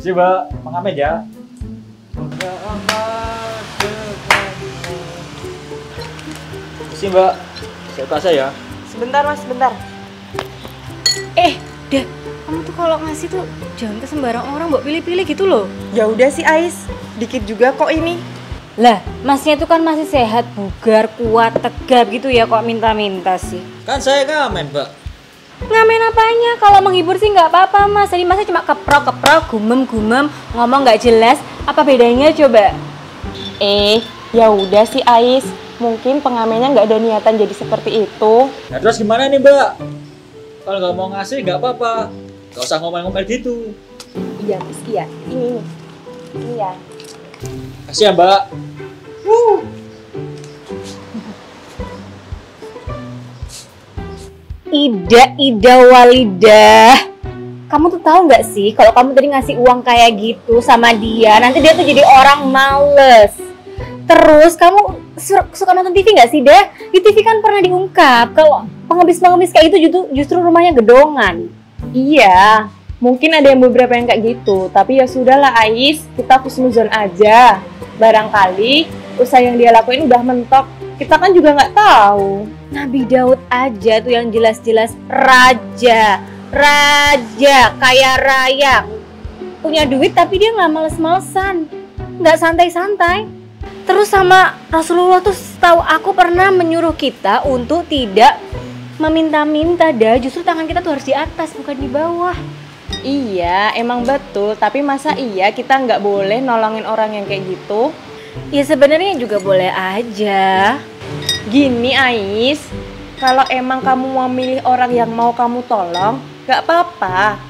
Kasih mbak, pengamen ya. Kasih mbak, saya kasih ya. Sebentar mas, sebentar. Dah, kamu tuh kalau ngasih tuh jangan ke sembarang orang, mbok pilih-pilih gitu loh. Ya udah sih Ais, dikit juga kok ini. Lah, masnya itu kan masih sehat, bugar, kuat, tegap gitu ya, kok minta-minta sih. Kan saya ngamen mbak. Ngamen apanya? Kalau menghibur sih nggak apa-apa mas. Tadi masnya cuma keprok-keprok, gumem-gumem, ngomong nggak jelas. Apa bedanya coba? Ya udah sih Ais, mungkin pengamennya nggak ada niatan jadi seperti itu. Nah terus gimana nih mbak? Kalau nggak mau ngasih nggak apa-apa. Nggak usah ngomel-ngomel gitu. Iya, Ais, iya. Ini nih. Ini ya. Kasih ya mbak. Ida Walidah. Kamu tuh tahu nggak sih kalau kamu tadi ngasih uang kayak gitu sama dia, nanti dia tuh jadi orang males. Terus kamu suka nonton TV nggak sih, Dah? Di TV kan pernah diungkap kalau pengemis-pengemis kayak itu justru rumahnya gedongan. Iya, mungkin ada yang beberapa yang kayak gitu. Tapi ya sudahlah Ais, kita husnuzon aja. Barangkali usaha yang dia lakuin udah mentok. Kita kan juga nggak tahu. Nabi Daud aja tuh yang jelas-jelas raja, kaya raya, punya duit tapi dia nggak males-malesan, nggak santai-santai. Terus sama Rasulullah tuh tahu aku pernah menyuruh kita untuk tidak meminta-minta, dah. Justru tangan kita tuh harus di atas bukan di bawah. Iya, emang betul. Tapi masa iya kita nggak boleh nolongin orang yang kayak gitu? Ya sebenarnya juga boleh aja. Gini Ais, kalau emang kamu mau milih orang yang mau kamu tolong, nggak apa-apa.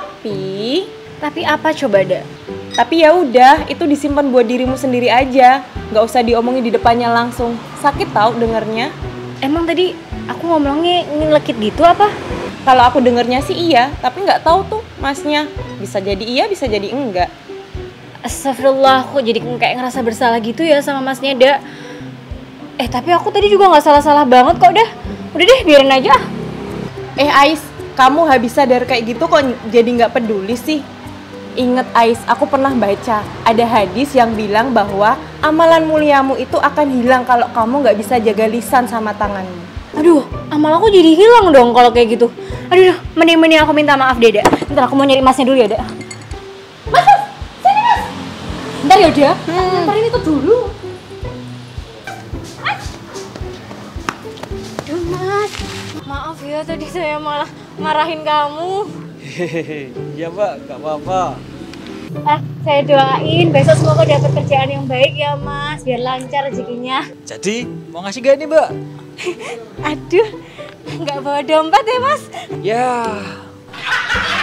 Tapi apa coba, Dak? Tapi ya udah, itu disimpan buat dirimu sendiri aja. Nggak usah diomongin di depannya langsung. Sakit tau dengernya. Emang tadi aku ngomongnya nyelekit gitu apa? Kalau aku dengernya sih iya, tapi nggak tahu tuh masnya. Bisa jadi iya, bisa jadi enggak. Astagfirullah, kok jadi kayak ngerasa bersalah gitu ya sama masnya, Dak. Tapi aku tadi juga nggak salah-salah banget kok, dah. Udah deh, biarin aja. Ais, kamu habis sadar kayak gitu kok jadi nggak peduli sih? Ingat Ais, aku pernah baca ada hadis yang bilang bahwa amalan muliamu itu akan hilang kalau kamu nggak bisa jaga lisan sama tanganmu. Aduh, amal aku jadi hilang dong kalau kayak gitu. Aduh, mending aku minta maaf deh, Dak. Ntar aku mau nyari masnya dulu ya, Dak. Mas, sini mas. Ntar ya, Dak. Ntarin itu dulu. Aduh, mas. Maaf ya, tadi saya malah marahin kamu. Iya mbak, nggak apa-apa. Saya doain besok semoga dapat kerjaan yang baik ya, Mas. Biar lancar rezekinya. Jadi mau ngasih gak nih mbak? Aduh, nggak bawa dompet ya, Mas? Ya.